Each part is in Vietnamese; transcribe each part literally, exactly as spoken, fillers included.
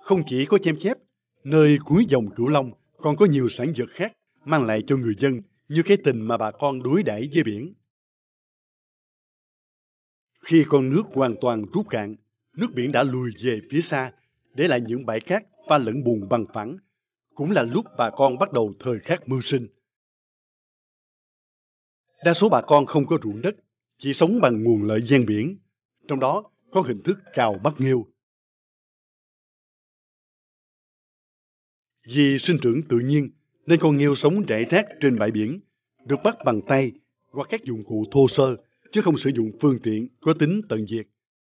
Không chỉ có chêm chép, nơi cuối dòng Cửu Long còn có nhiều sản vật khác mang lại cho người dân như cái tình mà bà con đối đãi với biển. Khi con nước hoàn toàn rút cạn, nước biển đã lùi về phía xa, để lại những bãi cát pha lẫn bùn bằng phẳng. Cũng là lúc bà con bắt đầu thời khắc mưu sinh. Đa số bà con không có ruộng đất, chỉ sống bằng nguồn lợi ven biển, trong đó có hình thức cào bắt nghêu. Vì sinh trưởng tự nhiên nên con nghêu sống rải rác trên bãi biển, được bắt bằng tay hoặc các dụng cụ thô sơ, chứ không sử dụng phương tiện có tính tận diệt.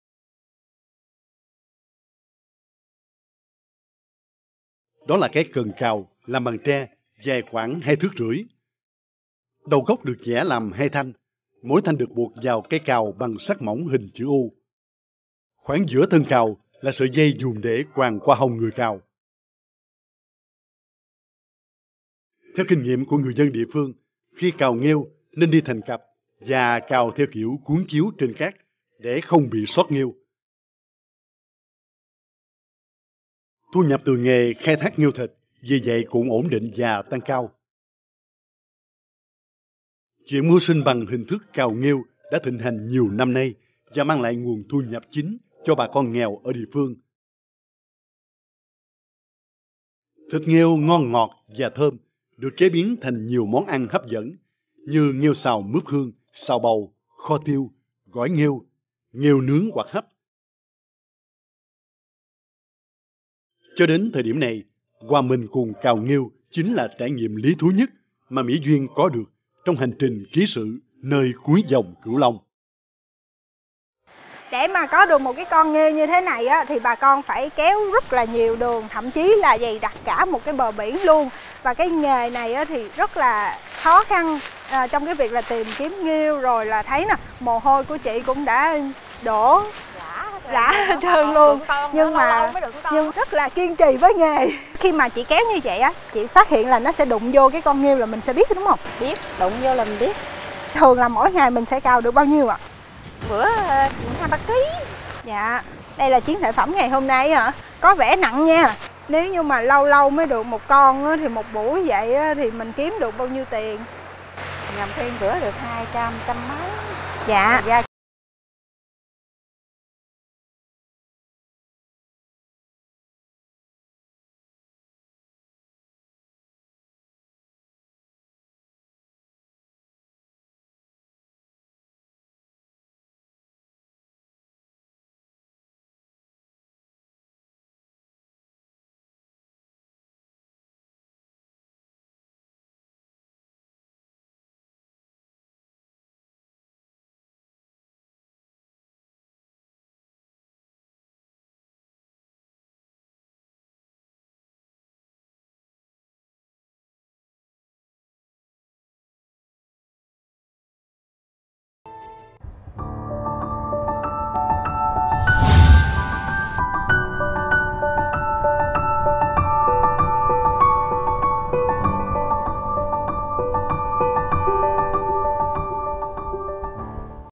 Đó là cái cần cào làm bằng tre, dài khoảng hai thước rưỡi. Đầu gốc được vẽ làm hai thanh, mỗi thanh được buộc vào cái cào bằng sắt mỏng hình chữ U. Khoảng giữa thân cào là sợi dây dùng để quàng qua hông người cào. Theo kinh nghiệm của người dân địa phương, khi cào nghêu nên đi thành cặp và cào theo kiểu cuốn chiếu trên cát để không bị sót nghêu. Thu nhập từ nghề khai thác nghêu thịt vì vậy cũng ổn định và tăng cao. Chuyện mưu sinh bằng hình thức cào nghêu đã thịnh hành nhiều năm nay và mang lại nguồn thu nhập chính cho bà con nghèo ở địa phương. Thịt nghêu ngon ngọt và thơm, được chế biến thành nhiều món ăn hấp dẫn như nghêu xào mướp hương, xào bầu, kho tiêu, gỏi nghêu, nghêu nướng hoặc hấp. Cho đến thời điểm này, hòa mình cùng cào nghêu chính là trải nghiệm lý thú nhất mà Mỹ Duyên có được trong hành trình ký sự nơi cuối dòng Cửu Long. Để mà có được một cái con nghêu như thế này á, thì bà con phải kéo rất là nhiều đường, thậm chí là dày đặc cả một cái bờ biển luôn. Và cái nghề này á, thì rất là khó khăn à, trong cái việc là tìm kiếm nghêu. Rồi là thấy nè, mồ hôi của chị cũng đã đổ lã hết trơn luôn. Nhưng mà nhưng rất là kiên trì với nghề. Khi mà chị kéo như vậy á, chị phát hiện là nó sẽ đụng vô cái con nghêu là mình sẽ biết đúng không? Biết, đụng vô là mình biết. Thường là mỗi ngày mình sẽ cào được bao nhiêu ạ? Bữa hai ba ký. Dạ, đây là chiến lợi phẩm ngày hôm nay hả? Có vẻ nặng nha. Nếu như mà lâu lâu mới được một con á, thì một buổi vậy á, thì mình kiếm được bao nhiêu tiền? Nhầm thêm bữa được hai trăm, trăm mấy. Dạ. Ra